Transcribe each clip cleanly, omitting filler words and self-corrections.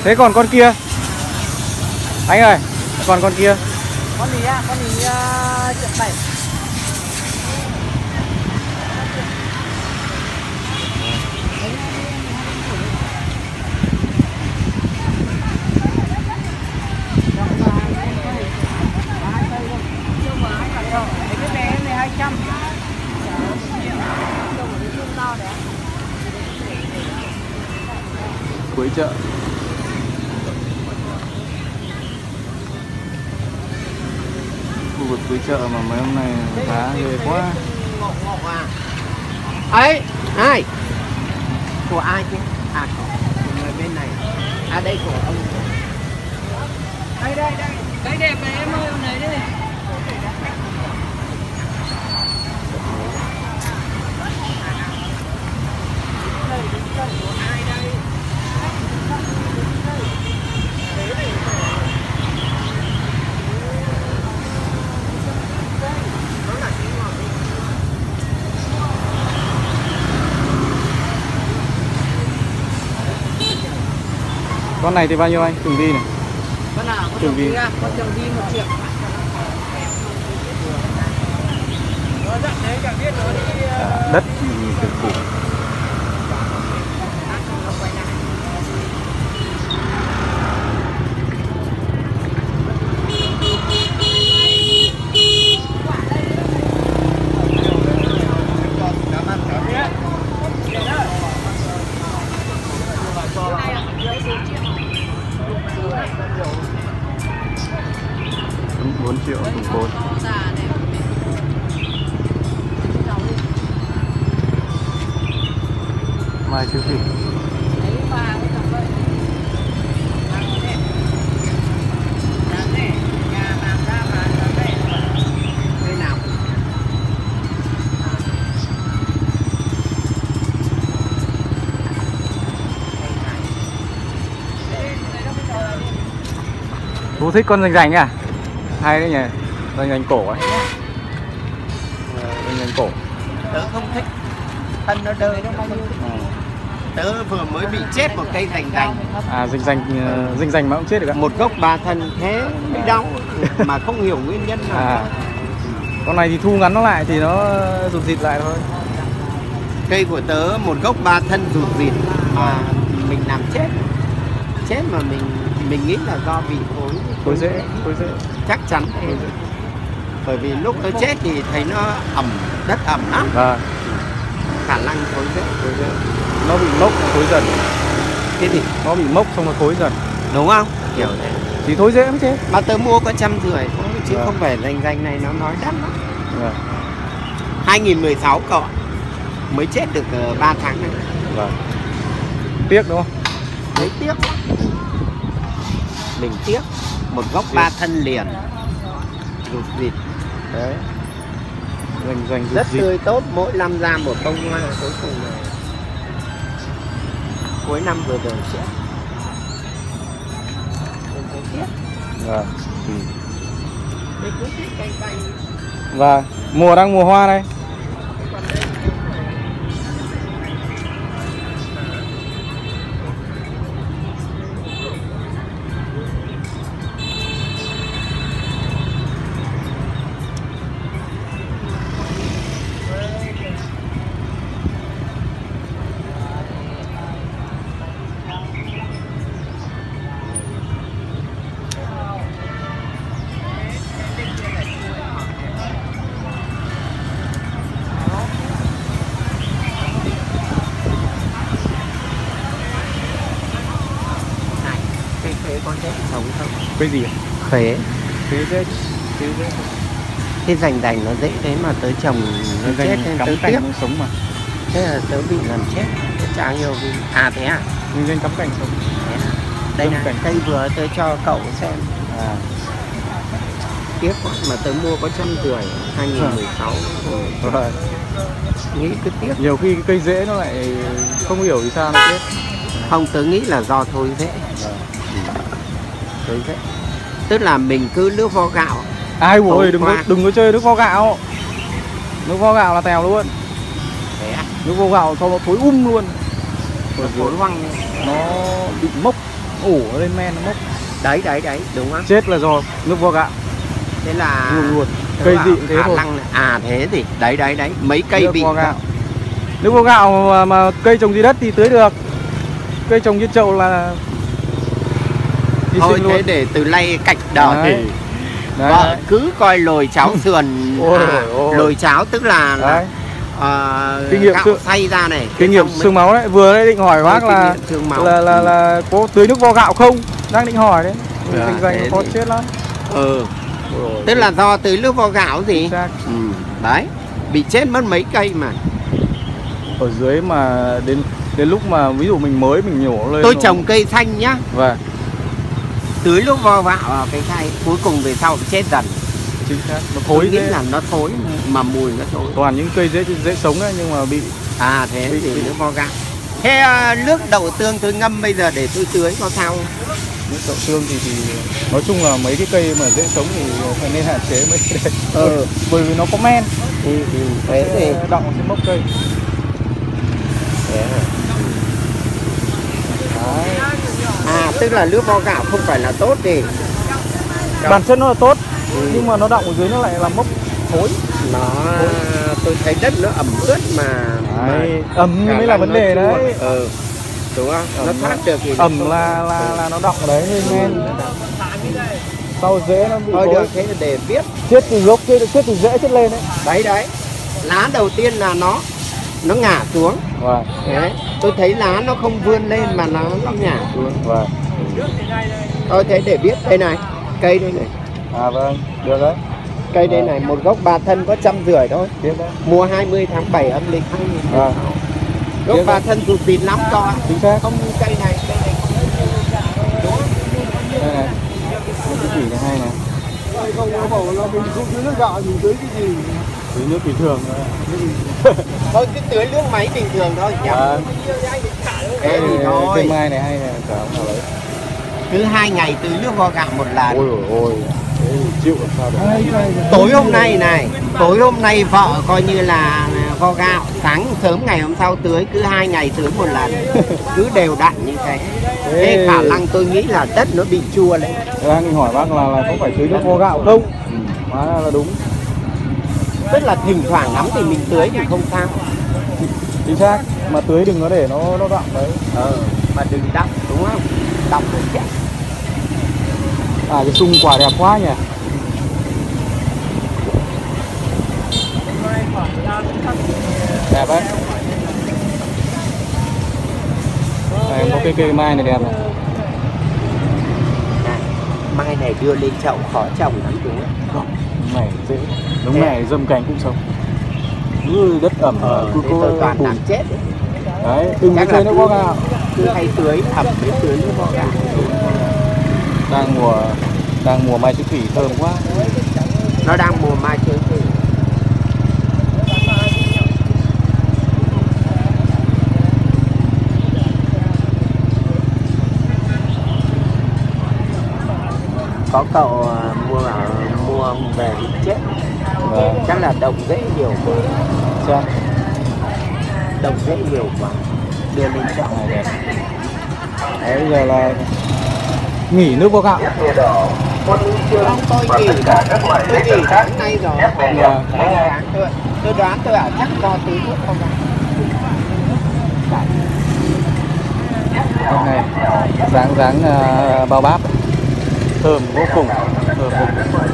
Thế còn con kia anh ơi, còn con kia con gì á? Con gì chuyện 7. cuối chợ. Khu vực cuối chợ mà mấy hôm nay giá ghê quá. Ấy, ai? Của ai chứ? À, của người bên này. À đây của ông. Đây. Cái đẹp này em ơi, này đi. Con này thì bao nhiêu anh? Tường vi này. Con nào? Con tường vi. Con tường vi 1 triệu. Đất từ củ. $4 triệu thùng cồn. Mai siêu thị. Chú thích con rành rành à? Hay đấy nhỉ, rành rành cổ ấy. Rành rành cổ. Tớ không thích, thân nó đời nó bao nhiêu. Tớ vừa mới bị chết một cây rành rành. À, rành rành mà cũng chết được ạ? Một gốc 3 thân thế mới đau mà không hiểu nguyên nhân nào. À, con này thì thu ngắn nó lại thì nó rụt rịt lại thôi. Cây của tớ một gốc 3 thân rụt rịt mà mình làm chết mà mình nghĩ là do bị thối rễ. Chắc chắn thế. Bởi vì lúc tớ chết thì thấy nó đất ẩm lắm. Vâng. Khả năng thối rễ. Nó bị mốc nó thối dần. Cái gì? Nó bị mốc xong nó thối dần. Đúng không? Kiểu thế. Thì thối rễ mới chết. Mà tớ mua có 150 thôi chứ không phải rành này nó nói đắt lắm. Vâng. 2016 cọ mới chết được 3 tháng này. Vâng. Tiếc đúng không? Đấy tiếc lắm. Mình tiếc. Một gốc 3 thân liền rụt rịt. Đấy. Rành rất tươi tốt, mỗi năm ra một bông hoa cuối cùng này. Cuối năm vừa rồi sẽ vâng. Mình cứ thích canh. Và mùa đang mùa hoa đây. Con chết sống không? Cái gì? Khế. Khế dễ. Cái rành nó dễ thế mà tới chồng nó chết nên tớ tiếc. Nó sống mà. Thế là tớ bị làm chết. Tớ chả nhiều vì... À thế à? Nhưng danh cắm cảnh sống. Thế à? Đây là cây vừa tớ cho cậu xem. À. Tiếc quá mà tớ mua có 150 2016 rồi. Nghĩ cứ tiếc. Nhiều khi cái cây rễ nó lại không hiểu vì sao nó tiếc. Không, tớ nghĩ là do thối rễ. Thối rễ. Tức là mình cứ nước vo gạo. Ai ôi đừng có chơi nước vo gạo. Nước vo gạo là tèo luôn. Thế à? Nước vo gạo cho nó thối luôn. Thối hoang. Nó bị mốc. ủ nó lên men nó mốc. Đấy đúng không? Chết là do nước vo gạo. Thế là Luôn. Cây gì cũng thế thôi. Thế thì đấy mấy cây nước bị vo gạo. Nước vo gạo mà cây trồng dưới đất thì tưới được. Cây trồng trên chậu là thôi thế luôn. Để từ nay cạch đời thì vợ cứ coi lồi cháo sườn. Lồi cháo tức là kinh nghiệm gạo xay ra này. Kinh nghiệm xương máu đấy. Vừa đấy định hỏi bác là có tưới nước vo gạo không? Đang định hỏi đấy. Kinh doanh khó chết lắm. Tức là do tưới nước vo gạo gì? Đấy, bị chết mất mấy cây mà. Ở dưới mà đến lúc mà ví dụ mình nhổ lên. Tôi trồng cây xanh nhá. Vâng. Tưới nước vo gạo vào cây xanh, cuối cùng về sau chết dần. Chính xác. Nó thối nghĩ là nó thối mà mùi nó thối. Toàn những cây dễ sống đấy nhưng mà bị thế thì nước vo gạo. Thế nước đậu tương tôi ngâm bây giờ để tôi tưới có sao không? Nước đậu tương thì nói chung là mấy cái cây mà dễ sống thì phải nên hạn chế mấy cái đấy. Bởi vì nó có men. Thế thì đọng trên mốc cây. Tức là nước vo gạo không phải là tốt thì bản chất nó là tốt, nhưng mà nó đọng ở dưới nó lại làm mốc thối. Tôi thấy đất nó ẩm ướt mà ẩm mới là vấn đề đấy. Đúng không? Nó thoát được thì ẩm là nó đọng ở đấy lên men. Sau rễ nó bị thôi được, thế là để biết chết từ gốc, chết từ rễ chết lên đấy. Đấy lá đầu tiên là nó ngả xuống. Đấy, tôi thấy lá nó không vươn lên mà nó ngả xuống. Thôi thế để biết. Đây này, cây đây này. Vâng, được đấy. Cây đây này, một gốc 3 thân có 150 thôi. Mua 20 tháng 7 âm lịch 2016. Gốc 3 thân rụt thịt lắm to. Chính xác. Không như cây này đây này. Cái chỉ này hay này. Không có bảo là mình không tưới nước gạo, mình tưới cái gì? Tưới nước bình thường thôi cứ tưới nước máy bình thường thôi. Thế thì thôi. Cây mai này hay này, cả nào đấy. Cứ 2 ngày tưới nước vo gạo một lần. Ôi, thế thì chịu làm sao được. Tối hôm nay vợ coi như là vo gạo, sáng sớm ngày hôm sau tưới, cứ 2 ngày tưới một lần. Cứ đều đặn như thế. Thế khả năng tôi nghĩ là đất nó bị chua lên. Đang định hỏi bác là có phải tưới nước vo gạo không? Hóa ra là đúng. Tức là thỉnh thoảng lắm thì mình tưới thì không sao. Chính xác, mà tưới đừng có để nó đọng đấy. Mà đừng đọng, đúng không? Đọng rồi chết. Cái sung quả đẹp quá nhỉ. Đẹp đấy. Đây, có cây mai này đẹp này. Mai này đưa lên chậu khó trồng lắm đúng không? Này dễ. Đúng này dâm cành cũng sống. Cứ đất ẩm cứ tôi toàn làm chết đấy. Đừng có chơi nước vo gạo. Cứ hay tưới ẩm với tưới nước vo gạo. Đang mùa mai chữ thủy thơm quá. Nó đang mùa mai chữ thủy. Có cậu mua về thì chết. Chắc là đồng rễ nhiều quá. Sao? Đồng rễ nhiều quá. Đưa lên chậu này đẹp. Đấy, bây giờ là nghỉ nước vo gạo. Không, tôi nghỉ tháng nay rồi. Tôi đoán chắc do tưới nước không ạ. Hôm nay dáng bao báp thơm vô cùng, thơm vô cùng.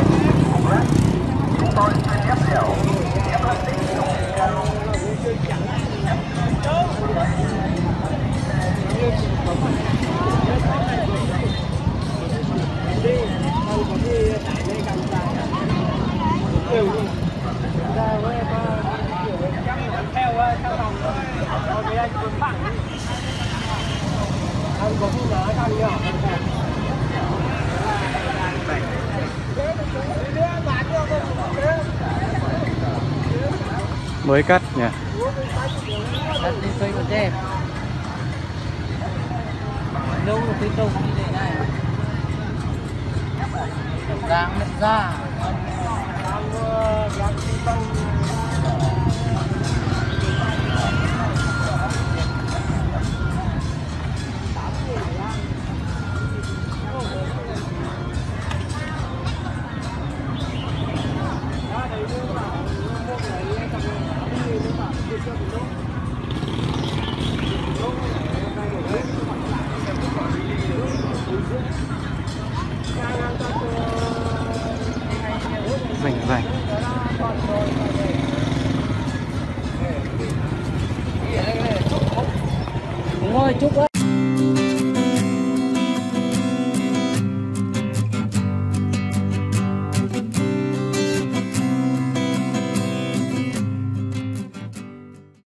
Mới cắt nhỉ. Cắt lên cây còn đẹp. Đâu là cây trồng như thế này. Dáng lên ra. rảnh rảnh